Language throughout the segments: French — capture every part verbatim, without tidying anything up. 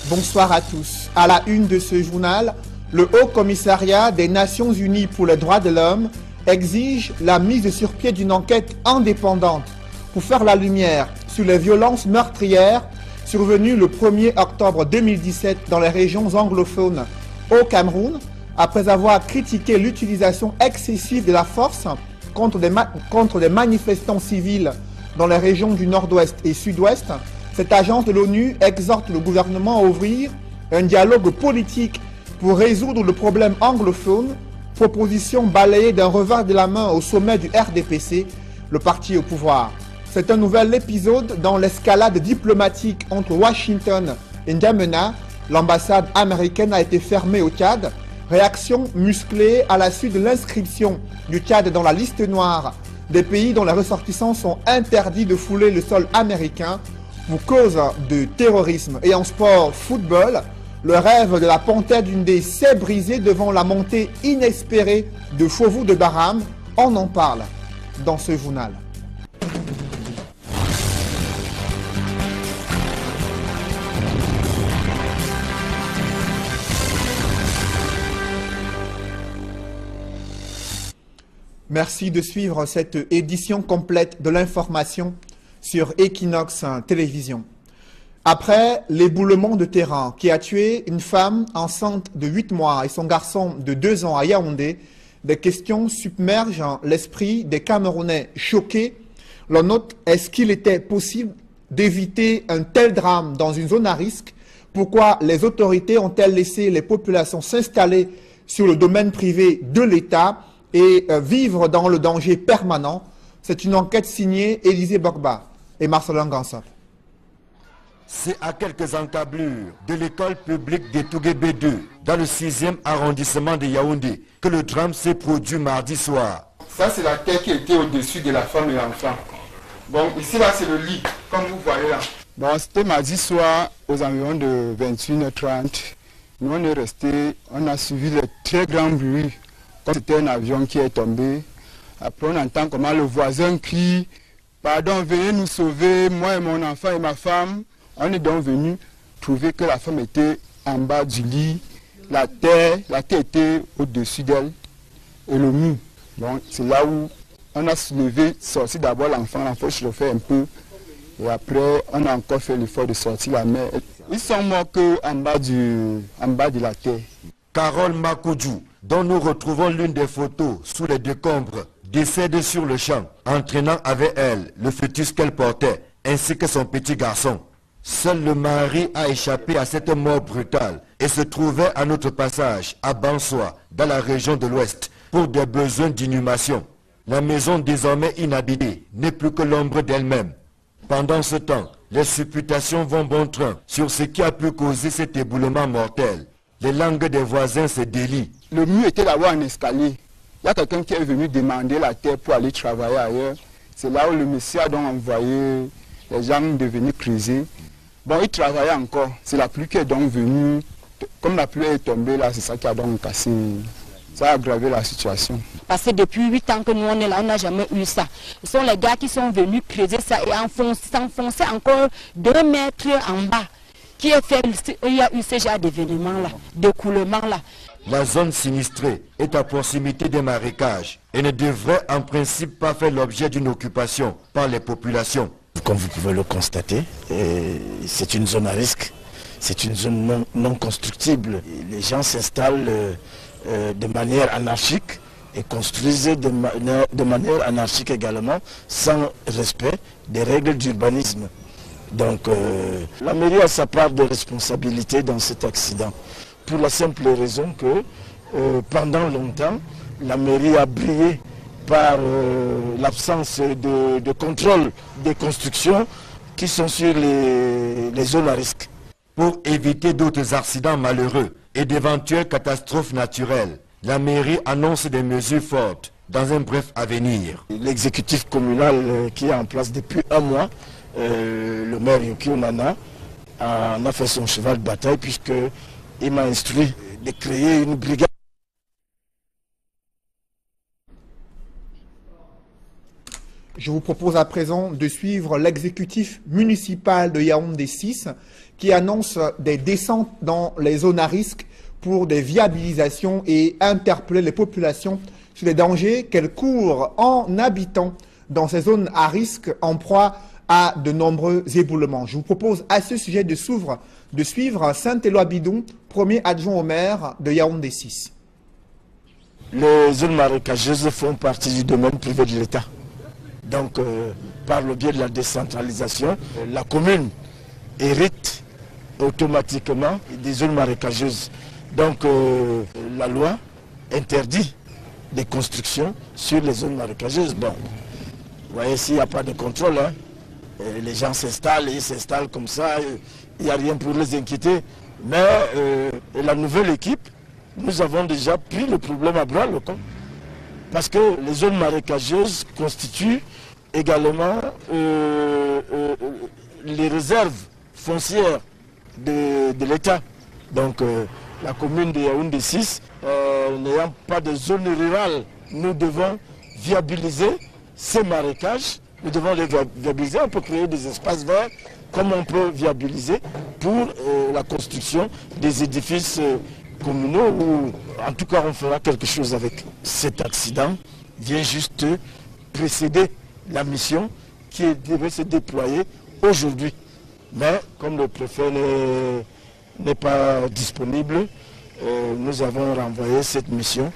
Bonsoir à tous. À la une de ce journal, le Haut Commissariat des Nations Unies pour les droits de l'homme exige la mise sur pied d'une enquête indépendante pour faire la lumière sur les violences meurtrières survenues le premier octobre deux mille dix-sept dans les régions anglophones au Cameroun, après avoir critiqué l'utilisation excessive de la force contre des, contre des manifestants civils dans les régions du nord-ouest et sud-ouest. Cette agence de l'ONU exhorte le gouvernement à ouvrir un dialogue politique pour résoudre le problème anglophone, proposition balayée d'un revers de la main au sommet du R D P C, le parti au pouvoir. C'est un nouvel épisode dans l'escalade diplomatique entre Washington et N'Djamena. L'ambassade américaine a été fermée au Tchad. Réaction musclée à la suite de l'inscription du Tchad dans la liste noire des pays dont les ressortissants sont interdits de fouler le sol américain pour cause de terrorisme. Et en sport football, le rêve de la Panthère d'Undé s'est brisé devant la montée inespérée de Fauveau de Barham. On en parle dans ce journal. Merci de suivre cette édition complète de l'information sur Equinox Télévision. Après l'éboulement de terrain qui a tué une femme enceinte de huit mois et son garçon de deux ans à Yaoundé, des questions submergent l'esprit des Camerounais choqués. L'on note, est-ce qu'il était possible d'éviter un tel drame dans une zone à risque? Pourquoi les autorités ont-elles laissé les populations s'installer sur le domaine privé de l'État et euh, vivre dans le danger permanent? C'est une enquête signée Élisée Bogba et Marcelin Gansop. C'est à quelques encablures de l'école publique de Tougué B deux, dans le sixième arrondissement de Yaoundé, que le drame s'est produit mardi soir. Ça, c'est la terre qui était au-dessus de la femme et l'enfant. Bon, ici, là, c'est le lit, comme vous voyez là. Bon, c'était mardi soir, aux environs de vingt et une heures trente. Nous, on est restés, on a suivi le très grand bruit. C'était un avion qui est tombé. Après, on entend comment le voisin crie « Pardon, venez nous sauver, moi et mon enfant et ma femme ». On est donc venu trouver que la femme était en bas du lit, la terre, la terre était au-dessus d'elle et le mur. Donc, c'est là où on a soulevé, sorti d'abord l'enfant, l'enfant chauffait un peu. Et après, on a encore fait l'effort de sortir la mère. Ils sont morts qu'en bas, du, en bas de la terre. Carole Makoudjou, dont nous retrouvons l'une des photos sous les décombres, décède sur le champ, entraînant avec elle le fœtus qu'elle portait, ainsi que son petit garçon. Seul le mari a échappé à cette mort brutale et se trouvait à notre passage à Bansoa, dans la région de l'Ouest, pour des besoins d'inhumation. La maison désormais inhabitée n'est plus que l'ombre d'elle-même. Pendant ce temps, les supputations vont bon train sur ce qui a pu causer cet éboulement mortel. Les langues des voisins se délient. Le mur était là-bas en escalier. Il y a quelqu'un qui est venu demander la terre pour aller travailler ailleurs. C'est là où le monsieur a donc envoyé les gens de venir creuser. Bon, il travaillait encore. C'est la pluie qui est donc venue. Comme la pluie est tombée là, c'est ça qui a donc cassé. Ça a aggravé la situation. Parce que depuis huit ans que nous on est là, on n'a jamais eu ça. Ce sont les gars qui sont venus creuser ça et s'enfoncer encore deux mètres en bas. Qui a fait, il y a eu ce genre d'événements-là, d'écoulements-là. La zone sinistrée est à proximité des marécages et ne devrait en principe pas faire l'objet d'une occupation par les populations. Comme vous pouvez le constater, c'est une zone à risque, c'est une zone non, non constructible. Les gens s'installent euh, euh, de manière anarchique et construisent de, ma de manière anarchique également, sans respect des règles d'urbanisme. Donc euh, la mairie a sa part de responsabilité dans cet accident, pour la simple raison que euh, pendant longtemps, la mairie a brillé par euh, l'absence de, de contrôle des constructions qui sont sur les, les zones à risque. Pour éviter d'autres accidents malheureux et d'éventuelles catastrophes naturelles, la mairie annonce des mesures fortes dans un bref avenir. L'exécutif communal euh, qui est en place depuis un mois, Euh, le maire Yuki Onana a, a fait son cheval de bataille puisqu'il m'a instruit de créer une brigade. Je vous propose à présent de suivre l'exécutif municipal de Yaoundé six qui annonce des descentes dans les zones à risque pour des viabilisations et interpeller les populations sur les dangers qu'elles courent en habitant dans ces zones à risque en proie à de nombreux éboulements. Je vous propose à ce sujet de, de suivre Saint-Éloi Bidon, premier adjoint au maire de Yaoundé six. Les zones marécageuses font partie du domaine privé de l'État. Donc, euh, par le biais de la décentralisation, la commune hérite automatiquement des zones marécageuses. Donc, euh, la loi interdit des constructions sur les zones marécageuses. Bon, vous voyez, s'il n'y a pas de contrôle, hein, les gens s'installent, ils s'installent comme ça, il n'y a rien pour les inquiéter. Mais euh, la nouvelle équipe, nous avons déjà pris le problème à bras le corps. Parce que les zones marécageuses constituent également euh, euh, les réserves foncières de, de l'État. Donc euh, la commune de Yaoundé six, euh, n'ayant pas de zone rurale, nous devons viabiliser ces marécages. Nous devons les viabiliser. On peut créer des espaces verts comme on peut viabiliser pour euh, la construction des édifices euh, communaux où en tout cas on fera quelque chose avec. Cet accident vient juste précéder la mission qui devait se déployer aujourd'hui. Mais comme le préfet n'est pas disponible, euh, nous avons renvoyé cette mission.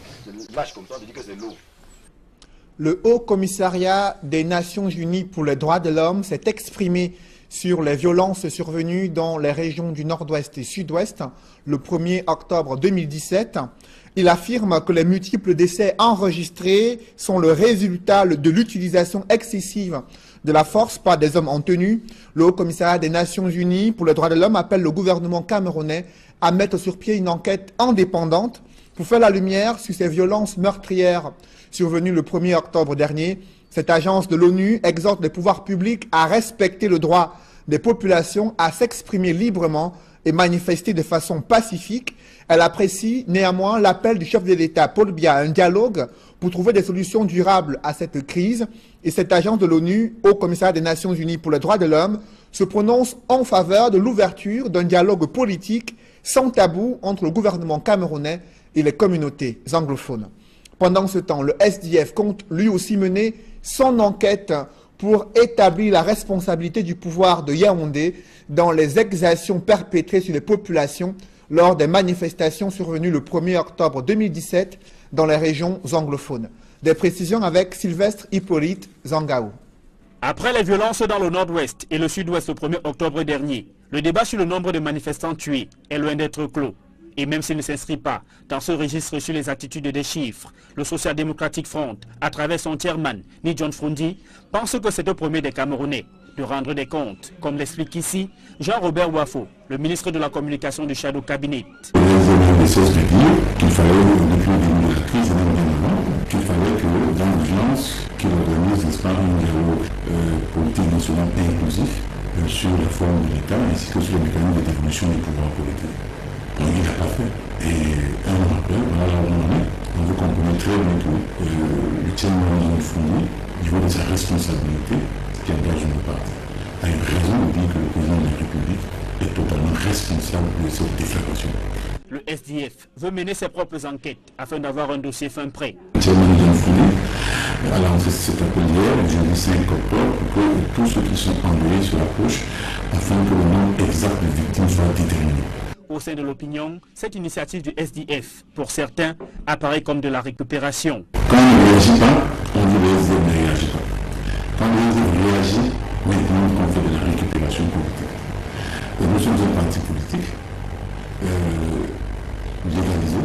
Le Haut Commissariat des Nations Unies pour les droits de l'homme s'est exprimé sur les violences survenues dans les régions du Nord-Ouest et Sud-Ouest le premier octobre deux mille dix-sept. Il affirme que les multiples décès enregistrés sont le résultat de l'utilisation excessive de la force par des hommes en tenue. Le Haut Commissariat des Nations Unies pour les droits de l'homme appelle le gouvernement camerounais à mettre sur pied une enquête indépendante pour faire la lumière sur ces violences meurtrières survenues le premier octobre dernier. Cette agence de l'ONU exhorte les pouvoirs publics à respecter le droit des populations à s'exprimer librement et manifester de façon pacifique. Elle apprécie néanmoins l'appel du chef de l'État, Paul Biya, à un dialogue pour trouver des solutions durables à cette crise. Et cette agence de l'ONU, au Commissariat des Nations Unies pour les droits de l'homme, se prononce en faveur de l'ouverture d'un dialogue politique sans tabou entre le gouvernement camerounais et les communautés anglophones. Pendant ce temps, le S D F compte lui aussi mener son enquête pour établir la responsabilité du pouvoir de Yaoundé dans les exactions perpétrées sur les populations lors des manifestations survenues le premier octobre deux mille dix-sept dans les régions anglophones. Des précisions avec Sylvestre Hippolyte Zangaou. Après les violences dans le nord-ouest et le sud-ouest le premier octobre dernier, le débat sur le nombre de manifestants tués est loin d'être clos. Et même s'il ne s'inscrit pas dans ce registre sur les attitudes des chiffres, le Social Democratic Front, à travers son chairman, Ni John Frundi, pense que c'est au premier des Camerounais de rendre des comptes, comme l'explique ici Jean-Robert Wafo, le ministre de la Communication du Shadow Cabinet. Les ne cessent de dire qu'il fallait, depuis le début de la crise, qu'il fallait que dans l'urgence, qu'il organise, n'est-ce pas, un dialogue euh, politique national inclusif euh, sur la forme de l'État ainsi que sur le mécanisme de dévolution du pouvoir politique. Donc il n'a pas fait. Et un an après, voilà là où on en est. On veut comprendre très bien que euh, le chairman de Fournier, au niveau de sa responsabilité, qui engage une part, a eu raison de dire que le président de la République est totalement responsable de cette déflagration. Le S D F veut mener ses propres enquêtes afin d'avoir un dossier fin prêt. Le chairman de Fournier a lancé cet appel hier, le jeudi cinq octobre, pour que tous ceux qui sont envoyés sur la poche, afin que le nombre exact de victimes soit déterminé. Au sein de l'opinion, cette initiative du S D F, pour certains, apparaît comme de la récupération. Quand on ne réagit pas, on dit le S D F ne réagit pas. Quand le S D F réagit, maintenant on fait de la récupération politique. Et nous sommes un parti politique euh, légalisé,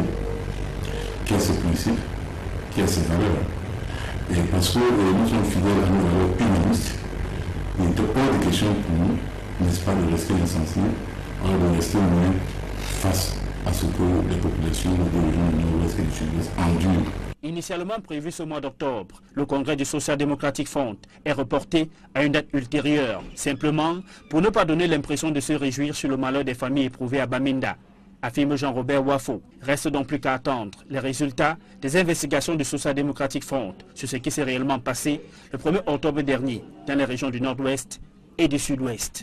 qui a ses principes, qui a ses valeurs. Et parce que euh, nous sommes fidèles à nos valeurs humanistes, il n'est pas de question pour nous, n'est-ce pas, de rester insensibles, de rester moins face à ce que les populations de régions du Nord-Ouest et du Sud-Ouest endurent. Initialement prévu ce mois d'octobre, le congrès du Social Democratic Front est reporté à une date ultérieure, simplement pour ne pas donner l'impression de se réjouir sur le malheur des familles éprouvées à Bamenda. affirme Jean-Robert Wafo. Reste donc plus qu'à attendre les résultats des investigations du Social Democratic Front sur ce qui s'est réellement passé le premier octobre dernier dans les régions du Nord-Ouest et du Sud-Ouest.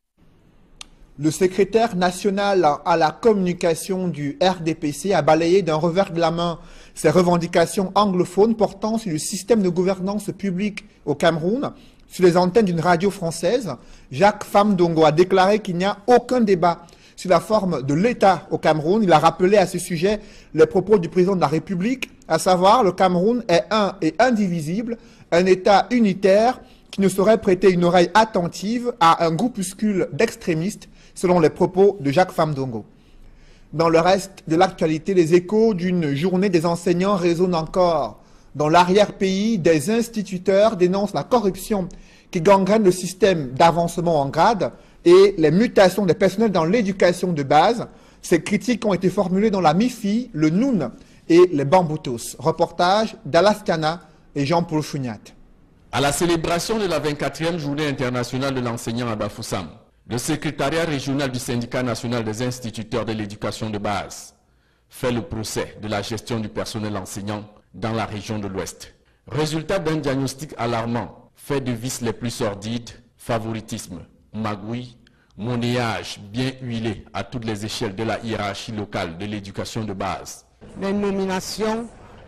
Le secrétaire national à la communication du R D P C a balayé d'un revers de la main ses revendications anglophones portant sur le système de gouvernance publique au Cameroun. Sur les antennes d'une radio française, Jacques Famdongo a déclaré qu'il n'y a aucun débat sur la forme de l'État au Cameroun. Il a rappelé à ce sujet les propos du président de la République, à savoir le Cameroun est un et indivisible, un État unitaire qui ne saurait prêter une oreille attentive à un groupuscule d'extrémistes, selon les propos de Jacques Famdongo. Dans le reste de l'actualité, les échos d'une journée des enseignants résonnent encore. Dans l'arrière-pays, des instituteurs dénoncent la corruption qui gangrène le système d'avancement en grade et les mutations des personnels dans l'éducation de base. Ces critiques ont été formulées dans la M I F I, le N O U N et les Bamboutos. Reportage d'Alaskana et Jean-Paul Fougnat. À la célébration de la vingt-quatrième journée internationale de l'enseignant à Bafoussam, le secrétariat régional du syndicat national des instituteurs de l'éducation de base fait le procès de la gestion du personnel enseignant dans la région de l'Ouest. Résultat d'un diagnostic alarmant, fait de vices les plus sordides, favoritisme, magouille, monnayage bien huilé à toutes les échelles de la hiérarchie locale de l'éducation de base. Les nominations,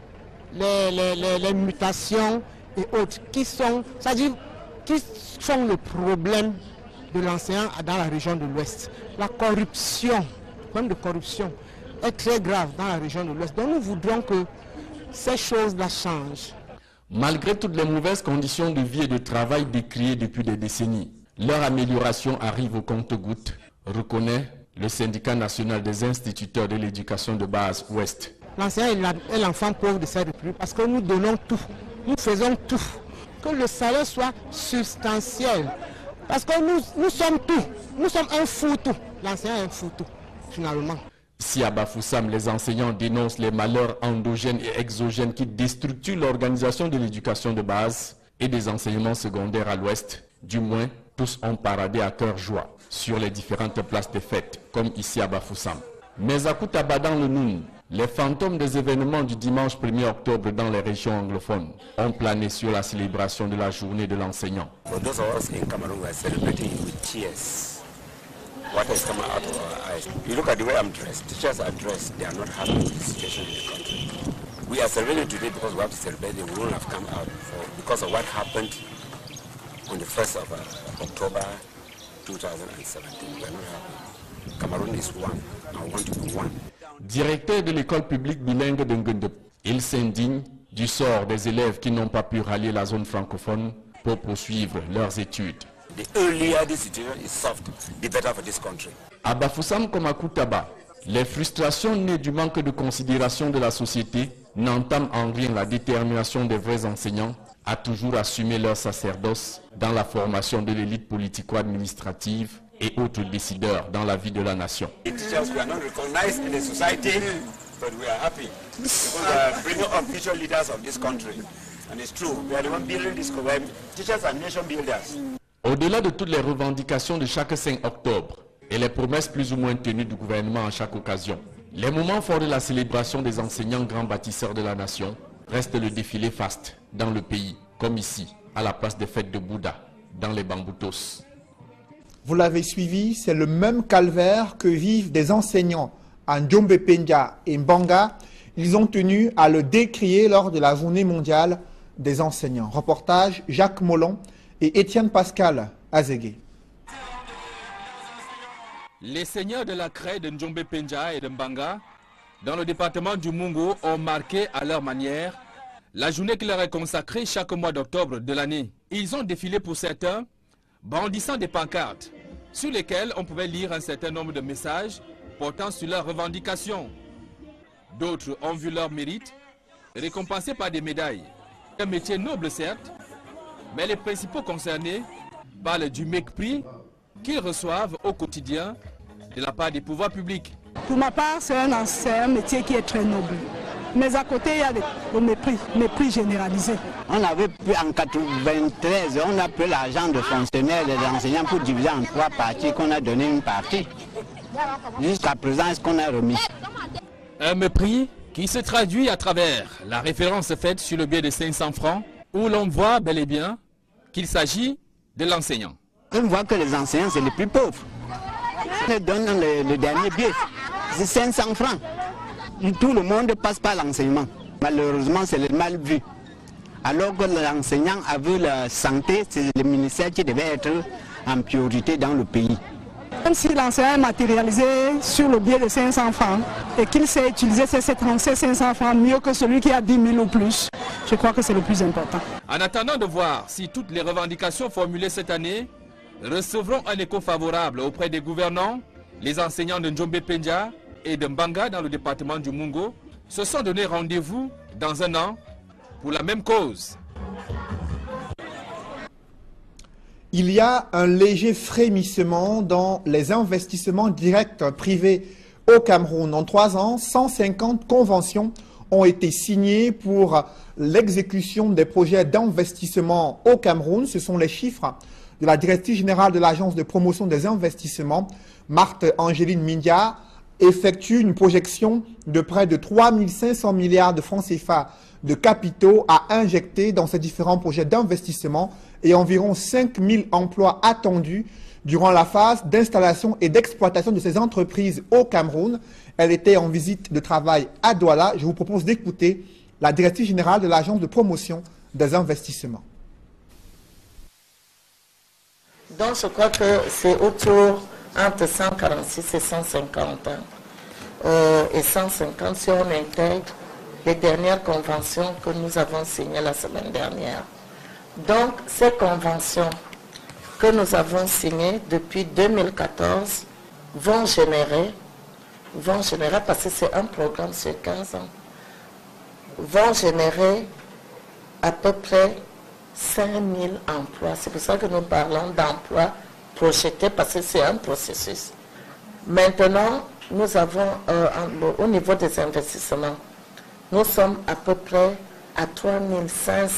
les, les, les, les mutations et autres qui sont, c'est-à-dire, qui sont le problème de l'enseignant dans la région de l'Ouest. La corruption, le problème de corruption est très grave dans la région de l'Ouest. Donc nous voudrons que ces choses-là changent. Malgré toutes les mauvaises conditions de vie et de travail décriées depuis des décennies, leur amélioration arrive au compte-gouttes, reconnaît le syndicat national des instituteurs de l'éducation de base Ouest. L'enseignant est l'enfant pauvre de cette république parce que nous donnons tout, nous faisons tout, que le salaire soit substantiel. Parce que nous, nous sommes tout, nous sommes un foutou. L'enseignant est un foutou, finalement. Si à Bafoussam, les enseignants dénoncent les malheurs endogènes et exogènes qui déstructurent l'organisation de l'éducation de base et des enseignements secondaires à l'Ouest, du moins, tous ont paradé à cœur joie sur les différentes places des fêtes, comme ici à Bafoussam. Mais à Koutaba dans le N O U N, les fantômes des événements du dimanche premier octobre dans les régions anglophones ont plané sur la célébration de la journée de l'enseignant. For those of us in Cameroon, we are celebrating with tears. What has come out of our eyes? You look at the way I'm dressed. Teachers are dressed. They are not happy with the situation in the country. We are celebrating today because we have to celebrate. We wouldn't have come out for, because of what happened on the first of uh, October two thousand seventeen. We are not happy. Cameroon is one. I want to be one. Directeur de l'école publique bilingue de Ngundep, il s'indigne du sort des élèves qui n'ont pas pu rallier la zone francophone pour poursuivre leurs études. The earlier this situation is solved, the better for this country. À Bafoussam comme à Koutaba, les frustrations nées du manque de considération de la société n'entament en rien la détermination des vrais enseignants à toujours assumer leur sacerdoce dans la formation de l'élite politico-administrative et autres décideurs dans la vie de la nation. The teachers were not recognized in the society, but we are happy because we are bringing up future leaders of this country. And it's true, we are the one building this country. Teachers are nation builders. Au-delà de toutes les revendications de chaque cinq octobre et les promesses plus ou moins tenues du gouvernement à chaque occasion, les moments forts de la célébration des enseignants grands bâtisseurs de la nation restent le défilé faste dans le pays, comme ici, à la place des fêtes de Bouddha, dans les Bamboutos. Vous l'avez suivi, c'est le même calvaire que vivent des enseignants en Djombe-Penja et Mbanga. Ils ont tenu à le décrier lors de la journée mondiale des enseignants. Reportage Jacques Molon et Étienne Pascal Azégué. Les seigneurs de la craie de Djombe-Penja et de Mbanga, dans le département du Mungo, ont marqué à leur manière la journée qui leur est consacrée chaque mois d'octobre de l'année. Ils ont défilé pour certains, brandissant des pancartes sur lesquelles on pouvait lire un certain nombre de messages portant sur leurs revendications. D'autres ont vu leur mérite récompensés par des médailles. Un métier noble certes, mais les principaux concernés parlent du mépris qu'ils reçoivent au quotidien de la part des pouvoirs publics. Pour ma part, c'est un, un métier qui est très noble. Mais à côté, il y a le mépris, mépris généralisé. On avait pris en quatre-vingt-treize, on a pris l'argent de fonctionnaires et d'enseignants pour diviser en trois parties, qu'on a donné une partie. Jusqu'à présent, est-ce qu'on a remis? Un mépris qui se traduit à travers la référence faite sur le billet de cinq cents francs, où l'on voit bel et bien qu'il s'agit de l'enseignant. On voit que les enseignants, c'est les plus pauvres. On leur donne le, le dernier billet, c'est cinq cents francs. Tout le monde passe par l'enseignement. Malheureusement, c'est le mal vu. Alors que l'enseignant a vu la santé, c'est le ministère qui devait être en priorité dans le pays. Même si l'enseignant est matérialisé sur le biais de cinq cents francs et qu'il sait utiliser ces cinq cents francs mieux que celui qui a dix mille ou plus, je crois que c'est le plus important. En attendant de voir si toutes les revendications formulées cette année recevront un écho favorable auprès des gouvernants, les enseignants de Njombe Pendja et de Mbanga dans le département du Mungo se sont donné rendez-vous dans un an pour la même cause. Il y a un léger frémissement dans les investissements directs privés au Cameroun. En trois ans, cent cinquante conventions ont été signées pour l'exécution des projets d'investissement au Cameroun. Ce sont les chiffres de la directrice générale de l'Agence de promotion des investissements, Marthe Angéline Mindia, effectue une projection de près de trois mille cinq cents milliards de francs C F A de capitaux à injecter dans ces différents projets d'investissement et environ cinq mille emplois attendus durant la phase d'installation et d'exploitation de ces entreprises au Cameroun. Elle était en visite de travail à Douala. Je vous propose d'écouter la directrice générale de l'Agence de promotion des investissements. Donc je crois que c'est autour entre cent quarante-six et cent cinquante. Hein. Euh, et cent cinquante si on intègre les dernières conventions que nous avons signées la semaine dernière. Donc, ces conventions que nous avons signées depuis deux mille quatorze vont générer, vont générer, parce que c'est un programme sur quinze ans, vont générer à peu près cinq mille emplois. C'est pour ça que nous parlons d'emplois projetés, parce que c'est un processus. Maintenant, nous avons, euh, au niveau des investissements, nous sommes à peu près à trois mille cinq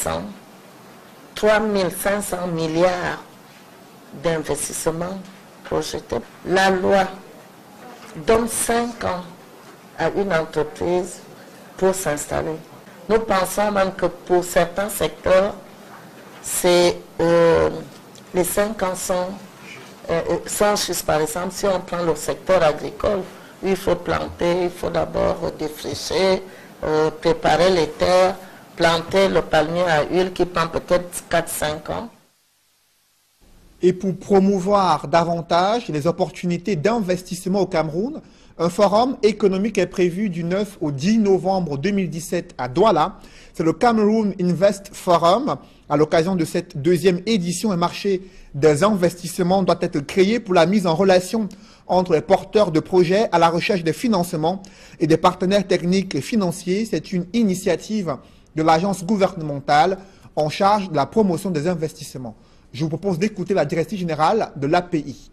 cents milliards d'investissements projetés. La loi donne cinq ans à une entreprise pour s'installer. Nous pensons même que pour certains secteurs, c'est, euh, les cinq ans sont, euh, sont juste, par exemple, si on prend le secteur agricole, il faut planter, il faut d'abord défricher, Euh, préparer les terres, planter le palmier à huile qui prend peut-être quatre à cinq ans. Et pour promouvoir davantage les opportunités d'investissement au Cameroun, un forum économique est prévu du neuf au dix novembre deux mille dix-sept à Douala. C'est le Cameroun Invest Forum. À l'occasion de cette deuxième édition, un marché des investissements doit être créé pour la mise en relation entre les porteurs de projets à la recherche des financements et des partenaires techniques et financiers. C'est une initiative de l'agence gouvernementale en charge de la promotion des investissements. Je vous propose d'écouter la directrice générale de l'A P I.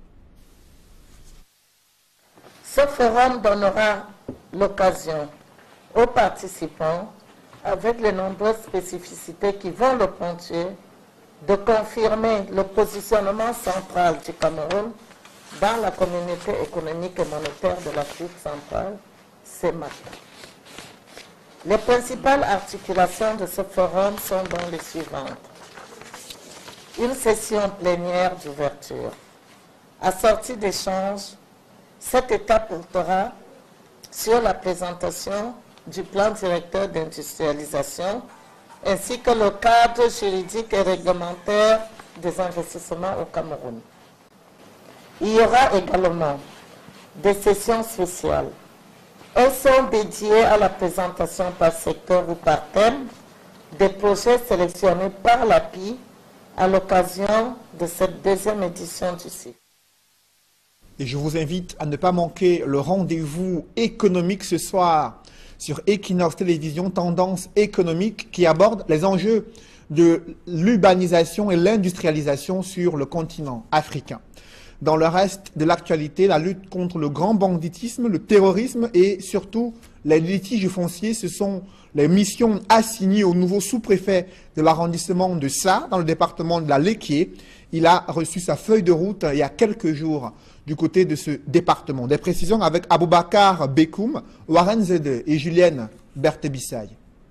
Ce forum donnera l'occasion aux participants, avec les nombreuses spécificités qui vont le ponctuer, de confirmer le positionnement central du Cameroun dans la communauté économique et monétaire de l'Afrique centrale, C E M A C. Les principales articulations de ce forum sont donc les suivantes. Une session plénière d'ouverture. Assortie d'échanges, cette étape portera sur la présentation du plan directeur d'industrialisation ainsi que le cadre juridique et réglementaire des investissements au Cameroun. Il y aura également des sessions spéciales. Elles sont dédiées à la présentation par secteur ou par thème des projets sélectionnés par l'A P I à l'occasion de cette deuxième édition du cycle. Et je vous invite à ne pas manquer le rendez-vous économique ce soir sur Equinox Télévision, Tendance économique, qui aborde les enjeux de l'urbanisation et l'industrialisation sur le continent africain. Dans le reste de l'actualité, la lutte contre le grand banditisme, le terrorisme et surtout les litiges fonciers, ce sont les missions assignées au nouveau sous-préfet de l'arrondissement de Sa, dans le département de la Léquié. Il a reçu sa feuille de route il y a quelques jours du côté de ce département. Des précisions avec Aboubakar Bekoum, Warren Zede et Julienne Berthebissaï.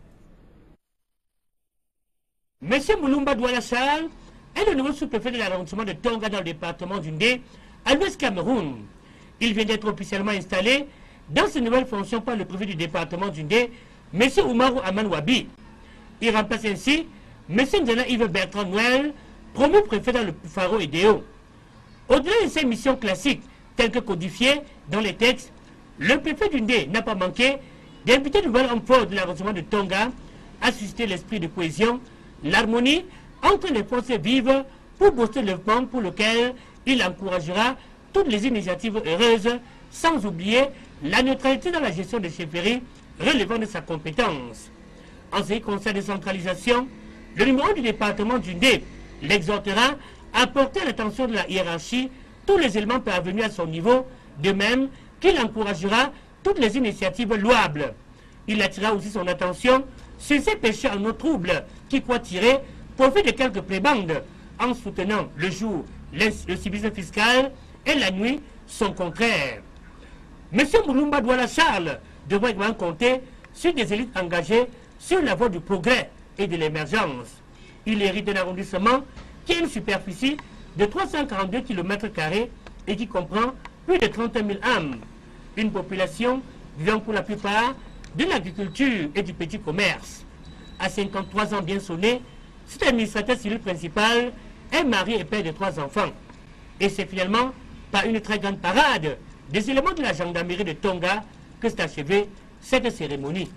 Monsieur Moulumba Doualassal est le nouveau sous-préfet de l'arrondissement de Tonga dans le département du Ndé, à l'ouest Cameroun. Il vient d'être officiellement installé dans ses nouvelles fonctions par le préfet du département du Ndé, M. Oumarou Amanwabi. Il remplace ainsi M. Ndana Yves Bertrand Noël, promu préfet dans le Faro et Déo. Au-delà de ses missions classiques, telles que codifiées dans les textes, le préfet du Ndé n'a pas manqué d'inviter de nouvel homme fort de l'arrondissement de Tonga à susciter l'esprit de cohésion, l'harmonie entre les forces vives pour booster le développement pour lequel il encouragera toutes les initiatives heureuses, sans oublier la neutralité dans la gestion des chefferies relevant de sa compétence. En ce qui concerne la décentralisation, le numéro du département du Ndé l'exhortera à porter à l'attention de la hiérarchie tous les éléments parvenus à son niveau, de même qu'il encouragera toutes les initiatives louables. Il attirera aussi son attention sur ces péchés en eau trouble qui croient tirer profit de quelques prébandes en soutenant le jour le civisme fiscal et la nuit son contraire. M. Moulumba Douala Charles devrait également compter sur des élites engagées sur la voie du progrès et de l'émergence. Il hérite d'un arrondissement qui a une superficie de trois cent quarante-deux kilomètres carrés et qui comprend plus de trente mille âmes. Une population vivant pour la plupart de l'agriculture et du petit commerce. À cinquante-trois ans bien sonnés, cet administrateur civil principal est marié et père de trois enfants. Et c'est finalement par une très grande parade des éléments de la gendarmerie de Tonga que s'est achevée cette cérémonie.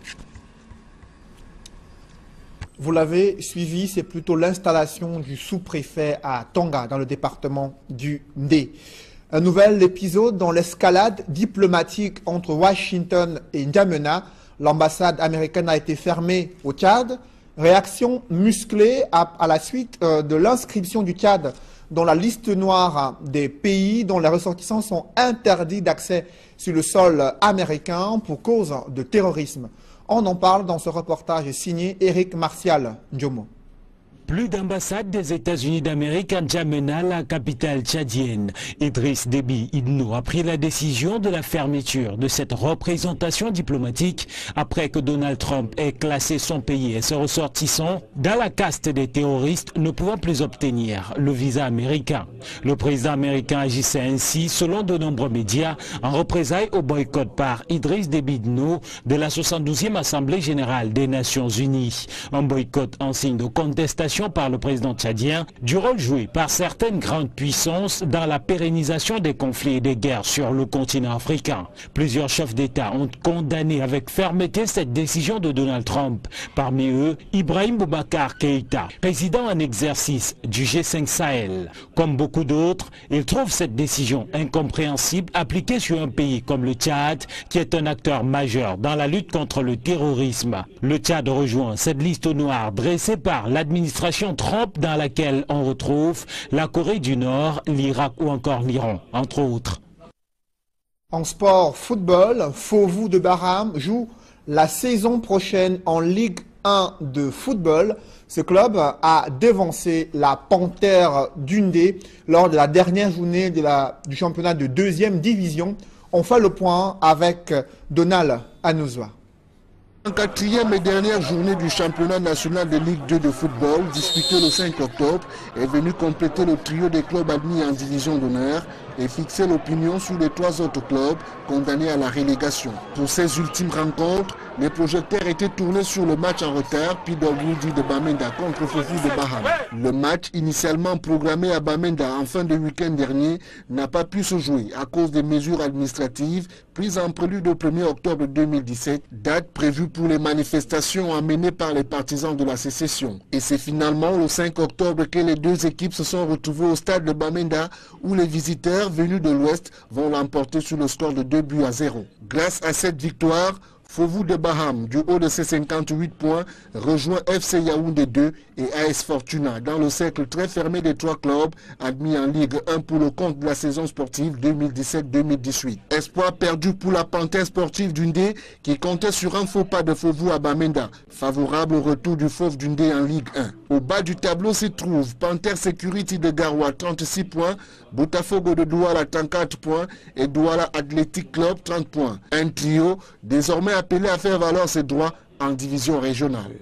Vous l'avez suivi, c'est plutôt l'installation du sous-préfet à Tonga, dans le département du Ndé. Un nouvel épisode dans l'escalade diplomatique entre Washington et N'Djamena. L'ambassade américaine a été fermée au Tchad. Réaction musclée à, à la suite euh, de l'inscription du Tchad dans la liste noire des pays dont les ressortissants sont interdits d'accès sur le sol américain pour cause de terrorisme. On en parle dans ce reportage signé Eric Martial Ndjomo. Plus d'ambassade des États-Unis d'Amérique à N'Djamena, la capitale tchadienne. Idriss Déby Itno a pris la décision de la fermeture de cette représentation diplomatique après que Donald Trump ait classé son pays et ses ressortissants dans la caste des terroristes ne pouvant plus obtenir le visa américain. Le président américain agissait ainsi, selon de nombreux médias, en représailles au boycott par Idriss Déby Itno de la soixante-douzième Assemblée générale des Nations unies. Un boycott en signe de contestation par le président tchadien du rôle joué par certaines grandes puissances dans la pérennisation des conflits et des guerres sur le continent africain. Plusieurs chefs d'État ont condamné avec fermeté cette décision de Donald Trump. Parmi eux, Ibrahim Boubacar Keïta, président en exercice du G cinq Sahel. Comme beaucoup d'autres, il trouve cette décision incompréhensible appliquée sur un pays comme le Tchad, qui est un acteur majeur dans la lutte contre le terrorisme. Le Tchad rejoint cette liste noire dressée par l'administration Trump, dans laquelle on retrouve la Corée du Nord, l'Irak ou encore l'Iran, entre autres. En sport football, Fauvu de Bahram joue la saison prochaine en Ligue un de football. Ce club a dévancé la Panthère du Ndé lors de la dernière journée de la, du championnat de deuxième division. On fait le point avec Donald Anouzwa. En quatrième et dernière journée du championnat national de Ligue deux de football, disputé le cinq octobre, est venu compléter le trio des clubs admis en division d'honneur et fixer l'opinion sur les trois autres clubs condamnés à la relégation. Pour ces ultimes rencontres, les projecteurs étaient tournés sur le match en retard, P W D de Bamenda contre Fauvu de Bahram. Le match, initialement programmé à Bamenda en fin de week-end dernier, n'a pas pu se jouer à cause des mesures administratives prises en prélude au premier octobre deux mille dix-sept, date prévue pour les manifestations amenées par les partisans de la sécession. Et c'est finalement le cinq octobre que les deux équipes se sont retrouvées au stade de Bamenda, où les visiteurs venus de l'Ouest vont l'emporter sur le score de deux buts à zéro. Grâce à cette victoire, Fovu de Baham, du haut de ses cinquante-huit points, rejoint F C Yaoundé deux et A S Fortuna dans le cercle très fermé des trois clubs admis en Ligue un pour le compte de la saison sportive deux mille dix-sept deux mille dix-huit. Espoir perdu pour la Panthère sportive d'Undé qui comptait sur un faux pas de Fovu à Bamenda, favorable au retour du Fauve d'Undé en Ligue un. Au bas du tableau s'y trouve Panthère Security de Garoua trente-six points, Botafogo de Douala trente-quatre points et Douala Athletic Club trente points. Un trio désormais appelé à faire valoir ses droits en division régionale.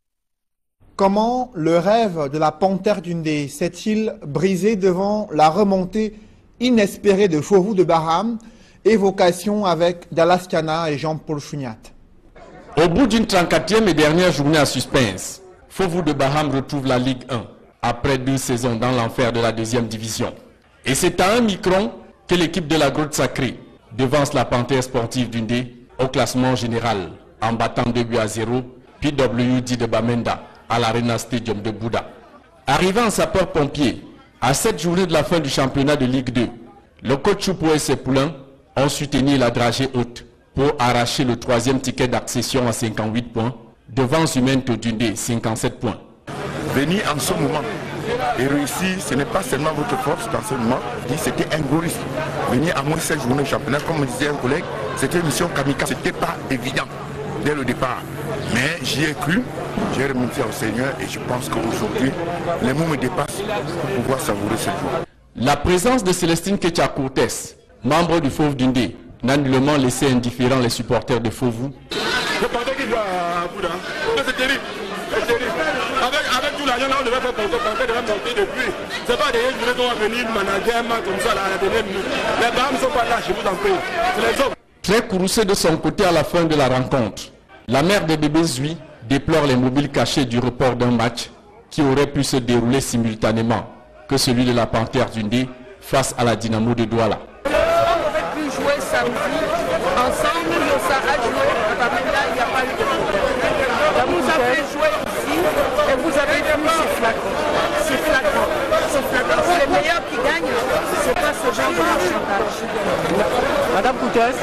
Comment le rêve de la Panthère d'Undé s'est-il brisé devant la remontée inespérée de Fovu de Baham, évocation avec Dallas Kana et Jean-Paul Chouniat? Au bout d'une trente-quatrième et dernière journée à suspense, Fovu de Baham retrouve la Ligue un après deux saisons dans l'enfer de la deuxième division. Et c'est à un micron que l'équipe de la Grotte Sacrée devance la Panthère sportive d'Undé au classement général en battant deux buts à zéro P W D de Bamenda à l'Arena Stadium de Bouddha. Arrivant en sapeur-pompier à cette journée de la fin du championnat de Ligue deux, le coach Choupo et ses poulains ont su tenir la dragée haute pour arracher le troisième ticket d'accession à cinquante-huit points devant Zumento d'Undé cinquante-sept points. Venir en ce moment et réussir, ce n'est pas seulement votre force dans ce moment, c'était un gros risque. Venir à moins de cette journée championnat, comme me disait un collègue, c'était une mission kamikaze, ce n'était pas évident dès le départ. Mais j'y ai cru, j'ai remercié au Seigneur et je pense qu'aujourd'hui, les mots me dépassent pour pouvoir savourer cette journée. La présence de Célestine Ketia Cortés, membre du Fauve d'Undé, n'a nullement laissé indifférents les supporters de Fovu. Je pensais qu'il doit à Bouddha. C'est terrible. C'est terrible. Avec, avec tout l'argent, on devait faire porter, porter, devait monter depuis. C'est pas des journées qu'on va venir manager un match comme ça là, à la dernière minute. Les Bahamas ne sont pas là, je vous en prie. C'est les hommes. Très courroucé de son côté à la fin de la rencontre, la mère des bébés Zui déplore les mobiles cachés du report d'un match qui aurait pu se dérouler simultanément que celui de la Panthère d'Undé face à la Dynamo de Douala. On aurait pu jouer samedi ensemble, ça a joué à Bamenda, il n'y a pas eu de problème. Vous avez joué ici et vous avez vu, c'est flagrant. C'est flagrant. C'est flagrant. C'est les meilleurs qui gagnent. C'est pas ce genre de chantage. Madame Coutès.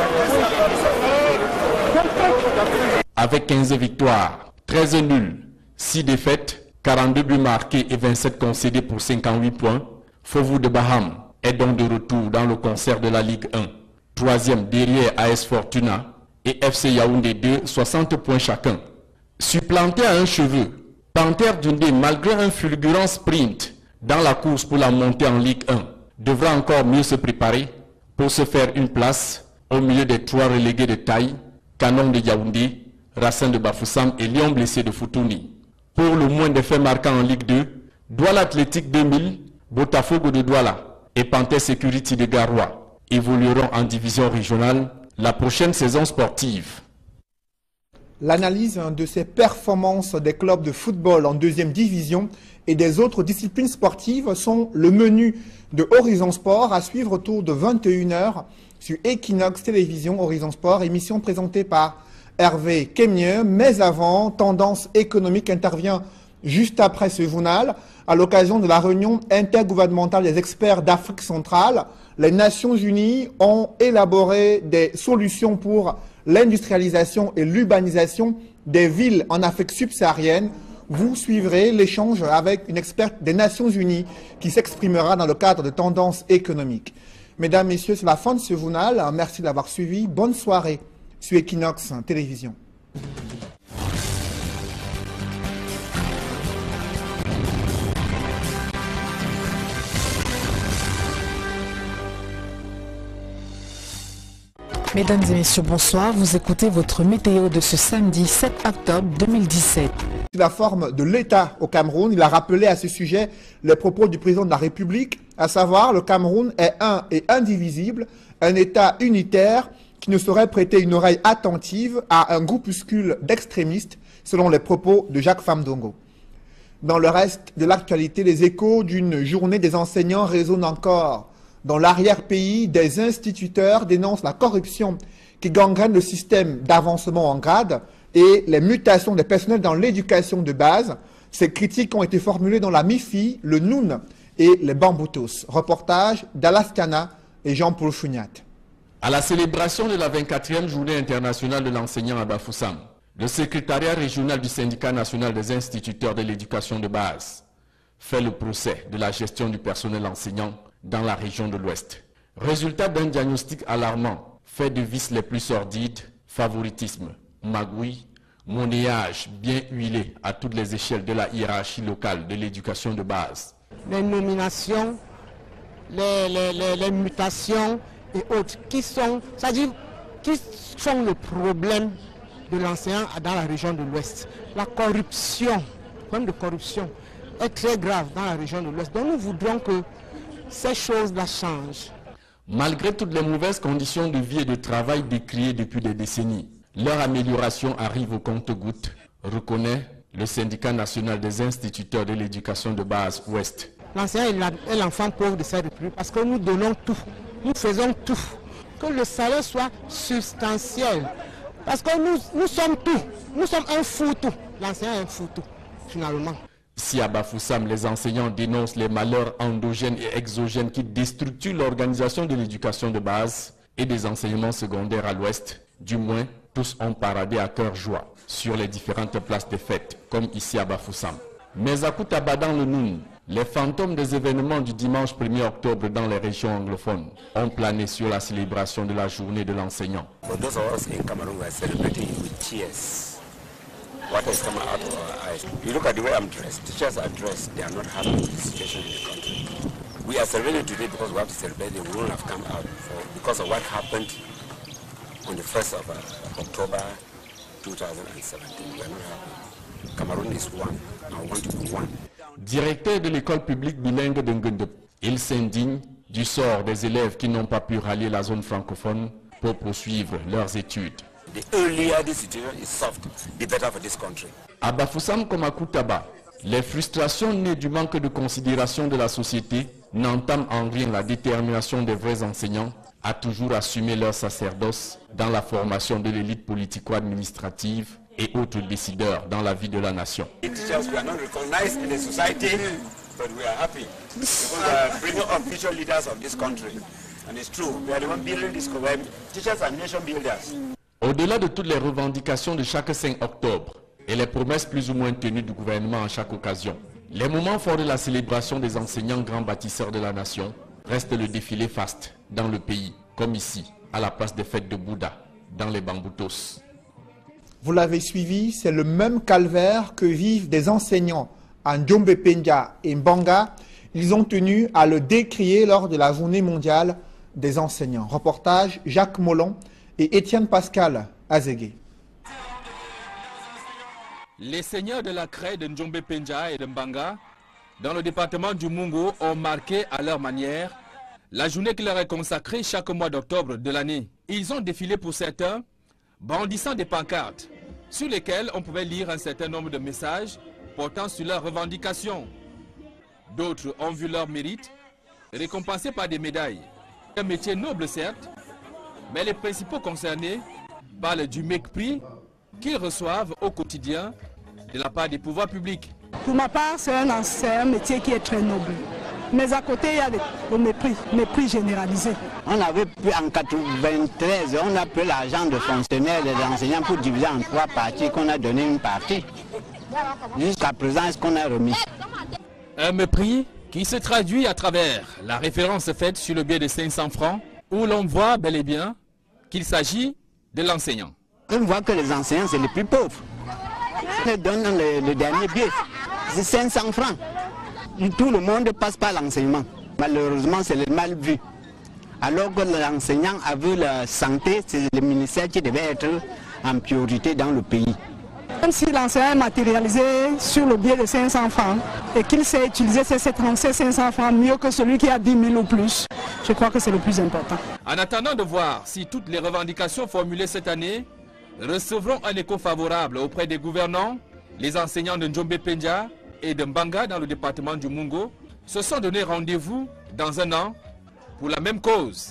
Avec quinze victoires, treize nuls, six défaites, quarante-deux buts marqués et vingt-sept concédés pour cinquante-huit points, Fovu de Baham est donc de retour dans le concert de la Ligue un. Troisième derrière A S Fortuna et F C Yaoundé deux, soixante points chacun. Supplanté à un cheveu, Panthère d'Undé, malgré un fulgurant sprint dans la course pour la montée en Ligue un, devra encore mieux se préparer pour se faire une place au milieu des trois relégués de taille, Canon de Yaoundé, Racine de Bafoussam et Lion blessé de Foutouni. Pour le moins de faits marquants en Ligue deux, Douala Athletic deux mille, Botafogo de Douala et Panthère Security de Garoua évolueront en division régionale la prochaine saison sportive. L'analyse de ces performances des clubs de football en deuxième division et des autres disciplines sportives sont le menu de Horizon Sport à suivre autour de vingt et une heures sur Equinox Télévision Horizon Sport, émission présentée par Hervé Kemieux. Mais avant, Tendance économique intervient juste après ce journal, à l'occasion de la réunion intergouvernementale des experts d'Afrique centrale. Les Nations Unies ont élaboré des solutions pour l'industrialisation et l'urbanisation des villes en Afrique subsaharienne. Vous suivrez l'échange avec une experte des Nations Unies qui s'exprimera dans le cadre de Tendance économique. Mesdames, Messieurs, c'est la fin de ce journal. Merci de l'avoir suivi. Bonne soirée sur Equinox Télévision. Mesdames et messieurs, bonsoir. Vous écoutez votre météo de ce samedi sept octobre deux mille dix-sept. La forme de l'État au Cameroun, il a rappelé à ce sujet les propos du président de la République, à savoir le Cameroun est un et indivisible, un État unitaire qui ne saurait prêter une oreille attentive à un groupuscule d'extrémistes, selon les propos de Jacques Famdongo. Dans le reste de l'actualité, les échos d'une journée des enseignants résonnent encore. Dans l'arrière-pays, des instituteurs dénoncent la corruption qui gangrène le système d'avancement en grade et les mutations des personnels dans l'éducation de base. Ces critiques ont été formulées dans la M I F I, le Noun et les Bamboutos. Reportage d'Alaskana et Jean-Paul Chouniat. À la célébration de la vingt-quatrième journée internationale de l'enseignant à Bafoussam, le secrétariat régional du syndicat national des instituteurs de l'éducation de base fait le procès de la gestion du personnel enseignant dans la région de l'Ouest. Résultat d'un diagnostic alarmant, fait de vices les plus sordides, favoritisme, magouille, monnayage bien huilé à toutes les échelles de la hiérarchie locale de l'éducation de base. Les nominations, les, les, les, les mutations et autres qui sont, c'est-à-dire qui sont le problème de l'enseignant dans la région de l'Ouest. La corruption, le problème de corruption est très grave dans la région de l'Ouest. Donc nous voudrons que ces choses-là changent. Malgré toutes les mauvaises conditions de vie et de travail décriées depuis des décennies, leur amélioration arrive au compte-gouttes, reconnaît le syndicat national des instituteurs de l'éducation de base Ouest. L'enseignant est l'enfant pauvre de cette république parce que nous donnons tout, nous faisons tout. Que le salaire soit substantiel. Parce que nous, nous sommes tout, nous sommes un foutou. L'enseignant est un foutou, finalement. Si à Bafoussam, les enseignants dénoncent les malheurs endogènes et exogènes qui déstructurent l'organisation de l'éducation de base et des enseignements secondaires à l'Ouest, du moins tous ont paradé à cœur joie sur les différentes places des fêtes, comme ici à Bafoussam. Mais à Koutaba dans le Noun, les fantômes des événements du dimanche premier octobre dans les régions anglophones ont plané sur la célébration de la journée de l'enseignant. What has come out of our eyes. You look at the way I'm dressed. Teachers are dressed. They are not happy with the situation in the country. We are celebrating today because we have to celebrate. They wouldn't have come out for, because of what happened on the first of uh, October two thousand seventeen. We are not happy. Cameroon is one. Now we want to be one. Directeur de l'école publique bilingue de Ngundep, il s'indigne du sort des élèves qui n'ont pas pu rallier la zone francophone pour poursuivre leurs études. The earlier this situation is solved, the better for this country. À Bafoussam comme à Koutaba, les frustrations nées du manque de considération de la société n'entament en rien la détermination des vrais enseignants à toujours assumer leur sacerdoce dans la formation de l'élite politico-administrative et autres décideurs dans la vie de la nation. The teachers were not recognized in the society, but we are happy because we are bringing up future leaders of this country. And it's true, we are the one building this country. Teachers are nation builders. Au-delà de toutes les revendications de chaque cinq octobre et les promesses plus ou moins tenues du gouvernement à chaque occasion, les moments forts de la célébration des enseignants grands bâtisseurs de la nation restent le défilé faste dans le pays, comme ici, à la place des fêtes de Bouddha, dans les Bamboutos. Vous l'avez suivi, c'est le même calvaire que vivent des enseignants à Ndjombe Penja et Mbanga. Ils ont tenu à le décrier lors de la journée mondiale des enseignants. Reportage Jacques Molon et Étienne Pascal Azégué. Les seigneurs de la craie de Ndjombe Penja et de Mbanga, dans le département du Mungo, ont marqué à leur manière la journée qui leur est consacrée chaque mois d'octobre de l'année. Ils ont défilé pour certains, brandissant des pancartes, sur lesquelles on pouvait lire un certain nombre de messages portant sur leurs revendications. D'autres ont vu leur mérite récompensés par des médailles. Un métier noble certes, mais les principaux concernés parlent du mépris qu'ils reçoivent au quotidien de la part des pouvoirs publics. Pour ma part, c'est un, un métier qui est très noble. Mais à côté, il y a le mépris, mépris généralisé. On avait pu, en quatre-vingt-treize, on a pris l'argent de fonctionnaires et d'enseignants pour diviser en trois parties, qu'on a donné une partie. Jusqu'à présent, est-ce qu'on a remis? Un mépris qui se traduit à travers la référence faite sur le billet de cinq cents francs, où l'on voit bel et bien qu'il s'agit de l'enseignant. On voit que les enseignants, c'est les plus pauvres. On leur donne le, le dernier billet, c'est cinq cents francs. Tout le monde passe par l'enseignement. Malheureusement, c'est le mal vu. Alors que l'enseignant a vu la santé, c'est le ministère qui devait être en priorité dans le pays. Même si l'enseignant est matérialisé sur le billet de cinq cents francs et qu'il sait utiliser ces cinq cents francs mieux que celui qui a dix mille ou plus, je crois que c'est le plus important. En attendant de voir si toutes les revendications formulées cette année recevront un écho favorable auprès des gouvernants, les enseignants de Ndjombe Penja et de Mbanga dans le département du Mungo se sont donné rendez-vous dans un an pour la même cause.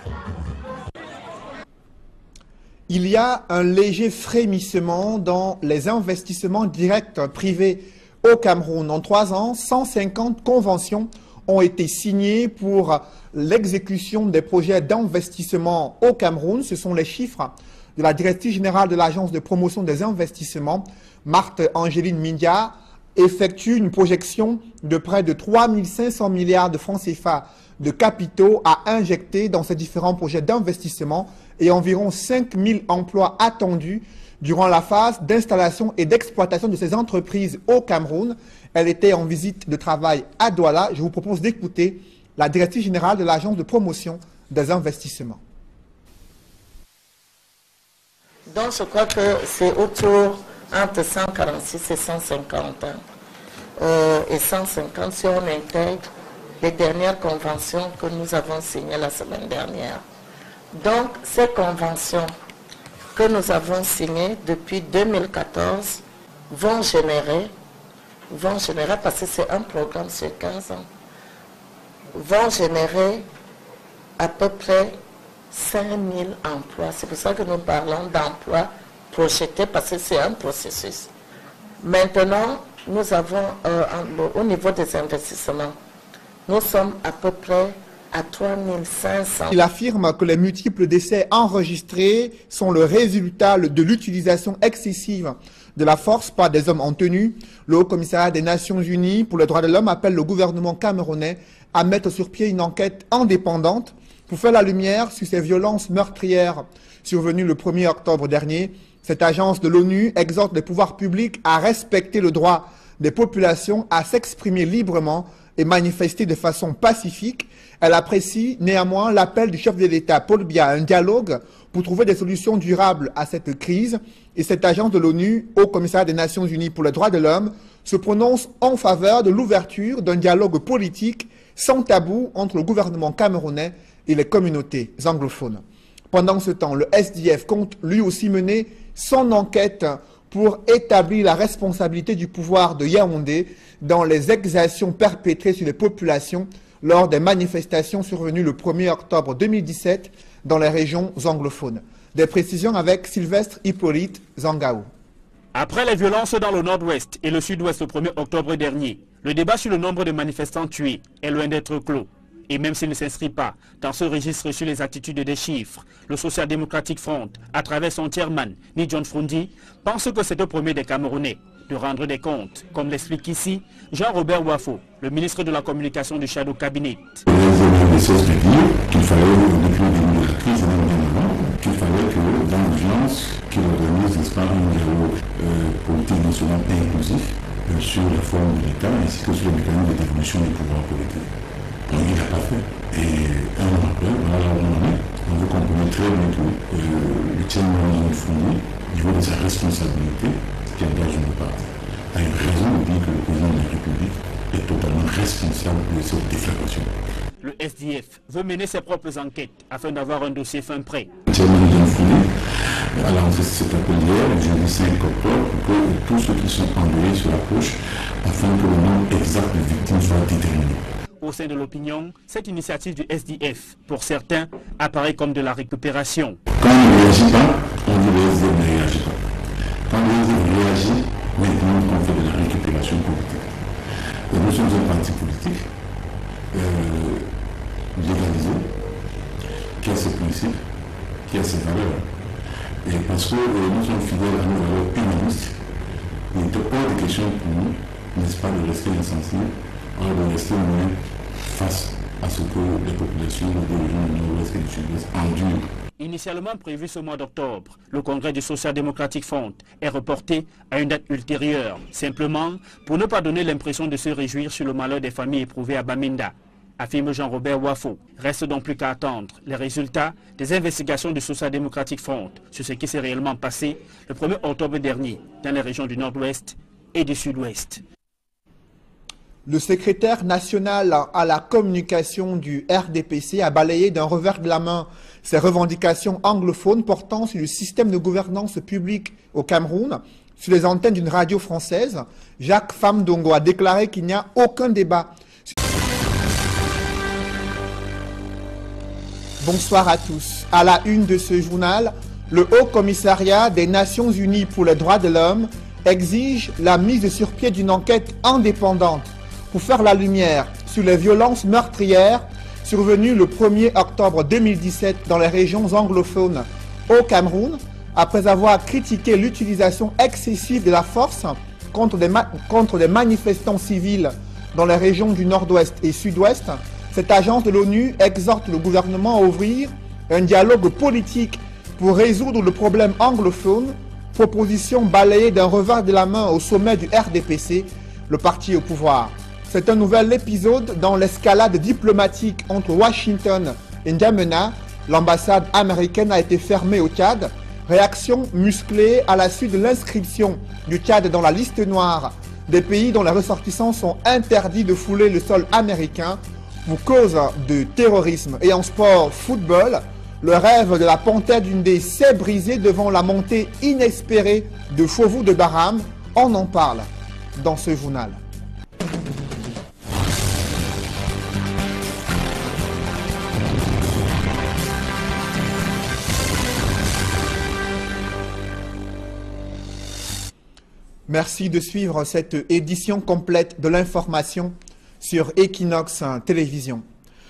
Il y a un léger frémissement dans les investissements directs privés au Cameroun. En trois ans, cent cinquante conventions ont été signés pour l'exécution des projets d'investissement au Cameroun. Ce sont les chiffres de la directrice générale de l'Agence de promotion des investissements, Marthe Angéline Mindia, effectue une projection de près de trois mille cinq cents milliards de francs C F A de capitaux à injecter dans ces différents projets d'investissement et environ cinq mille emplois attendus durant la phase d'installation et d'exploitation de ces entreprises au Cameroun. Elle était en visite de travail à Douala. Je vous propose d'écouter la directrice générale de l'Agence de promotion des investissements. Donc je crois que c'est autour entre cent quarante-six et cent cinquante. Euh, et cent cinquante si on intègre les dernières conventions que nous avons signées la semaine dernière. Donc ces conventions que nous avons signées depuis deux mille quatorze vont générer, vont générer, parce que c'est un programme sur quinze ans, vont générer à peu près cinq mille emplois. C'est pour ça que nous parlons d'emplois projetés, parce que c'est un processus. Maintenant, nous avons, euh, au niveau des investissements, nous sommes à peu près à trois mille cinq cents. Il affirme que les multiples décès enregistrés sont le résultat de l'utilisation excessive de la force par des hommes en tenue. Le Haut-Commissariat des Nations Unies pour les droits de l'homme appelle le gouvernement camerounais à mettre sur pied une enquête indépendante pour faire la lumière sur ces violences meurtrières survenues le premier octobre dernier. Cette agence de l'ONU exhorte les pouvoirs publics à respecter le droit des populations à s'exprimer librement et manifester de façon pacifique. Elle apprécie néanmoins l'appel du chef de l'État, Paul Biya, à un dialogue pour trouver des solutions durables à cette crise. Et cette agence de l'ONU, Haut Commissariat des Nations Unies pour les droits de l'homme, se prononce en faveur de l'ouverture d'un dialogue politique sans tabou entre le gouvernement camerounais et les communautés anglophones. Pendant ce temps, le S D F compte lui aussi mener son enquête pour établir la responsabilité du pouvoir de Yaoundé dans les exactions perpétrées sur les populations lors des manifestations survenues le premier octobre deux mille dix-sept dans les régions anglophones. Des précisions avec Sylvestre Hippolyte Zangaou. Après les violences dans le nord-ouest et le sud-ouest le premier octobre dernier, le débat sur le nombre de manifestants tués est loin d'être clos. Et même s'il ne s'inscrit pas dans ce registre sur les attitudes des chiffres, le Social Democratic Front, à travers son chairman, Ni John Frundi, pense que c'est au premier des Camerounais de rendre des comptes, comme l'explique ici Jean-Robert Wafo, le ministre de la Communication du Shadow Cabinet. Les de dire qu'il fallait, depuis le début de la crise, qu'il fallait que dans l'urgence, qu'il organise, n'est-ce pas, un dialogue euh, politique national inclusif euh, sur la forme de l'État ainsi que sur le mécanisme de dévolution des pouvoirs politiques. Donc il n'a pas fait. Et un an après, voilà là où on en est. On veut comprendre très bien que euh, le chairman Fournier, au niveau de sa responsabilité, qui engage une part, a une raison de dire que le président de la République est totalement responsable de cette déflagration. Le S D F veut mener ses propres enquêtes afin d'avoir un dossier fin prêt. Le chairman Fournier a lancé cet appel hier, le jeudi cinq octobre, pour que tous ceux qui sont endeuillés se rapprochent afin que le nombre exact de victimes soit déterminé. Au sein de l'opinion, cette initiative du S D F, pour certains, apparaît comme de la récupération. Quand on ne réagit pas, on dit le S D F ne réagit pas. Quand le S D F réagit, maintenant on fait de la récupération politique. Et nous sommes un parti politique euh, légalisé, qui a ses principes, qui a ses valeurs. Et parce que euh, nous sommes fidèles à nos valeurs humanistes, il n'était pas de question pour nous, n'est-ce pas, de rester insensibles, de rester moins face à ce que les populations de régions du nord-ouest et du sud-ouest endurent. Initialement prévu ce mois d'octobre, le congrès du Social Democratic Front est reporté à une date ultérieure, simplement pour ne pas donner l'impression de se réjouir sur le malheur des familles éprouvées à Bamenda, affirme Jean-Robert Wafo. Reste donc plus qu'à attendre les résultats des investigations du Social Democratic Front sur ce qui s'est réellement passé le premier octobre dernier dans les régions du nord-ouest et du sud-ouest. Le secrétaire national à la communication du R D P C a balayé d'un revers de la main ses revendications anglophones portant sur le système de gouvernance publique au Cameroun. Sur les antennes d'une radio française, Jacques Famdongo a déclaré qu'il n'y a aucun débat. Bonsoir à tous. À la une de ce journal, le Haut Commissariat des Nations Unies pour les droits de l'homme exige la mise sur pied d'une enquête indépendante pour faire la lumière sur sur les violences meurtrières survenues le premier octobre deux mille dix-sept dans les régions anglophones au Cameroun, après avoir critiqué l'utilisation excessive de la force contre des, contre des manifestants civils dans les régions du nord-ouest et sud-ouest. Cette agence de l'ONU exhorte le gouvernement à ouvrir un dialogue politique pour résoudre le problème anglophone, proposition balayée d'un revers de la main au sommet du R D P C, le parti au pouvoir. C'est un nouvel épisode dans l'escalade diplomatique entre Washington et N'Djamena. L'ambassade américaine a été fermée au Tchad. Réaction musclée à la suite de l'inscription du Tchad dans la liste noire des pays dont les ressortissants sont interdits de fouler le sol américain pour cause de terrorisme. Et en sport football, le rêve de la Panthère d'Undé s'est brisé devant la montée inespérée de Fauveau de Barham. On en parle dans ce journal. Merci de suivre cette édition complète de l'information sur Equinox Télévision.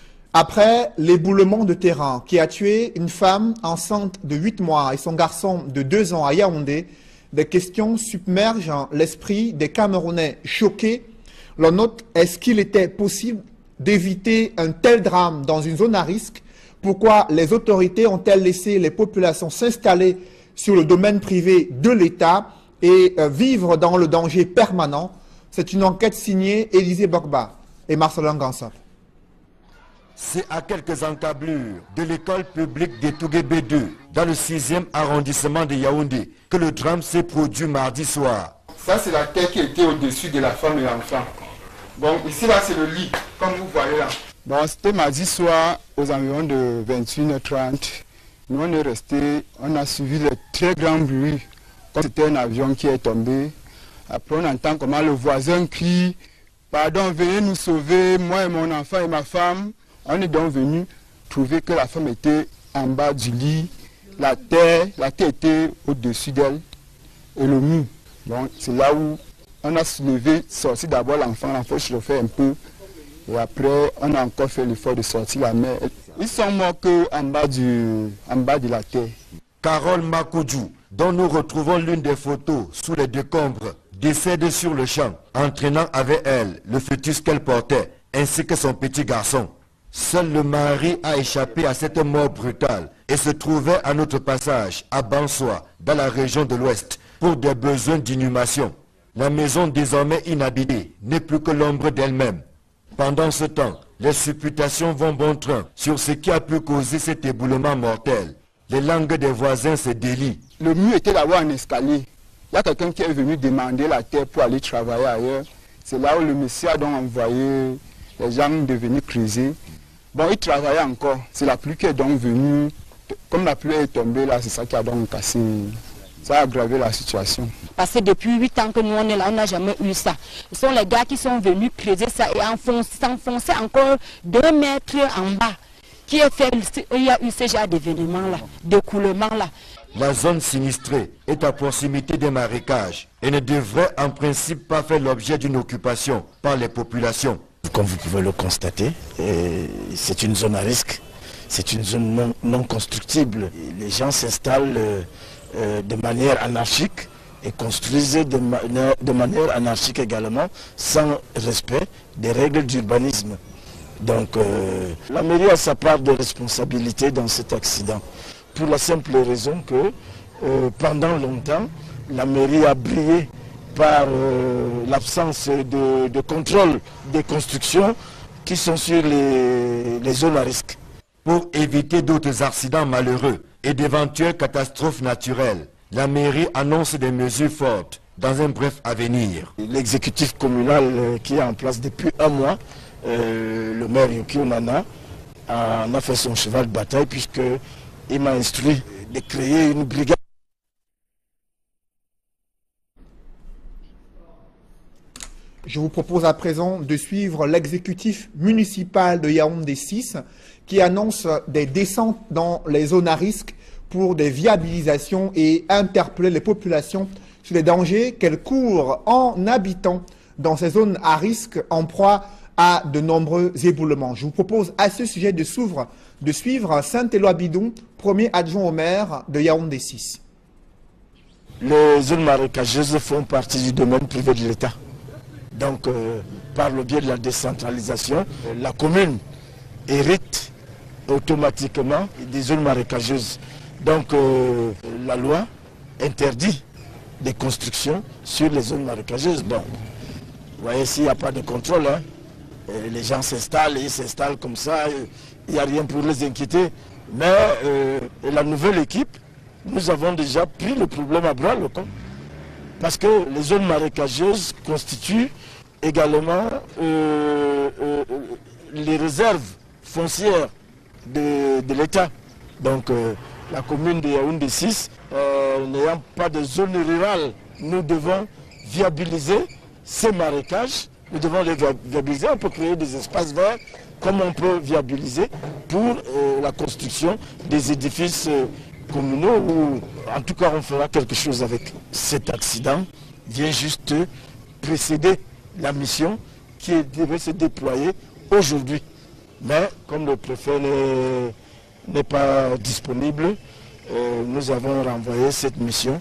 Après l'éboulement de terrain qui a tué une femme enceinte de huit mois et son garçon de deux ans à Yaoundé, des questions submergent l'esprit des Camerounais choqués. L'on note, est-ce qu'il était possible d'éviter un tel drame dans une zone à risque? Pourquoi les autorités ont-elles laissé les populations s'installer sur le domaine privé de l'État et euh, vivre dans le danger permanent? C'est une enquête signée Élisée Bogba et Marcelin Gansop. C'est à quelques encablures de l'école publique de Tougué B deux, dans le sixième arrondissement de Yaoundé, que le drame s'est produit mardi soir. Ça, c'est la terre qui était au-dessus de la femme et l'enfant. Bon, ici, là, c'est le lit, comme vous voyez là. Bon, c'était mardi soir, aux environs de vingt et une heures trente. Nous, on est restés, on a suivi le très grand bruit. C'était un avion qui est tombé. Après, on entend comment le voisin crie « Pardon, venez nous sauver, moi et mon enfant et ma femme ». On est donc venu trouver que la femme était en bas du lit, la terre, la terre était au-dessus d'elle et le mur. Donc, c'est là où on a soulevé, sorti d'abord l'enfant, l'enfant chauffait un peu. Et après, on a encore fait l'effort de sortir la mère. Ils sont morts qu'en bas, du, en bas de la terre. Carole Makoudjou, dont nous retrouvons l'une des photos sous les décombres, décède sur le champ, entraînant avec elle le fœtus qu'elle portait, ainsi que son petit garçon. Seul le mari a échappé à cette mort brutale et se trouvait à notre passage à Bansoa, dans la région de l'Ouest, pour des besoins d'inhumation. La maison désormais inhabitée n'est plus que l'ombre d'elle-même. Pendant ce temps, les supputations vont bon train sur ce qui a pu causer cet éboulement mortel. Les langues des voisins se délient. Le mur était là-bas en escalier. Il y a quelqu'un qui est venu demander la terre pour aller travailler ailleurs. C'est là où le monsieur a donc envoyé les gens de venir creuser. Bon, il travaillait encore. C'est la pluie qui est donc venue. Comme la pluie est tombée là, c'est ça qui a donc cassé. Ça a aggravé la situation. Parce que depuis huit ans que nous on est là, on n'a jamais eu ça. Ce sont les gars qui sont venus creuser ça et s'enfoncer encore deux mètres en bas. Qui a fait, il y a eu ce genre d'événements là, d'écoulement là. La zone sinistrée est à proximité des marécages et ne devrait en principe pas faire l'objet d'une occupation par les populations. Comme vous pouvez le constater, c'est une zone à risque, c'est une zone non, non constructible. Les gens s'installent euh, euh, de manière anarchique et construisent de, ma de manière anarchique également, sans respect des règles d'urbanisme. Donc euh, la mairie a sa part de responsabilité dans cet accident, pour la simple raison que euh, pendant longtemps, la mairie a brillé par euh, l'absence de, de contrôle des constructions qui sont sur les, les zones à risque. Pour éviter d'autres accidents malheureux et d'éventuelles catastrophes naturelles, la mairie annonce des mesures fortes dans un bref avenir. L'exécutif communal euh, qui est en place depuis un mois, euh, le maire Yuki Onana, a, a fait son cheval de bataille puisqu'il m'a instruit de créer une brigade. Je vous propose à présent de suivre l'exécutif municipal de Yaoundé six qui annonce des descentes dans les zones à risque pour des viabilisations et interpeller les populations sur les dangers qu'elles courent en habitant dans ces zones à risque en proie à de nombreux éboulements. Je vous propose à ce sujet de, de suivre Saint-Éloi Bidon, premier adjoint au maire de Yaoundé six. Les zones marécageuses font partie du domaine privé de l'État. Donc, euh, par le biais de la décentralisation, la commune hérite automatiquement des zones marécageuses. Donc, euh, la loi interdit des constructions sur les zones marécageuses. Bon, vous voyez, s'il n'y a pas de contrôle, hein, les gens s'installent, ils s'installent comme ça, il n'y a rien pour les inquiéter. Mais euh, la nouvelle équipe, nous avons déjà pris le problème à bras le corps. Parce que les zones marécageuses constituent également euh, euh, les réserves foncières de, de l'État. Donc euh, la commune de Yaoundé six, euh, n'ayant pas de zone rurale, nous devons viabiliser ces marécages. Nous devons les viabiliser. On peut créer des espaces verts comme on peut viabiliser pour euh, la construction des édifices euh, communaux où en tout cas on fera quelque chose avec. Cet accident vient juste précéder la mission qui devait se déployer aujourd'hui. Mais comme le préfet n'est pas disponible, euh, nous avons renvoyé cette mission.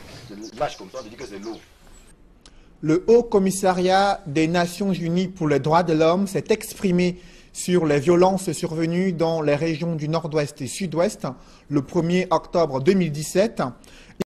Le Haut Commissariat des Nations Unies pour les droits de l'homme s'est exprimé sur les violences survenues dans les régions du Nord-Ouest et Sud-Ouest le premier octobre deux mille dix-sept.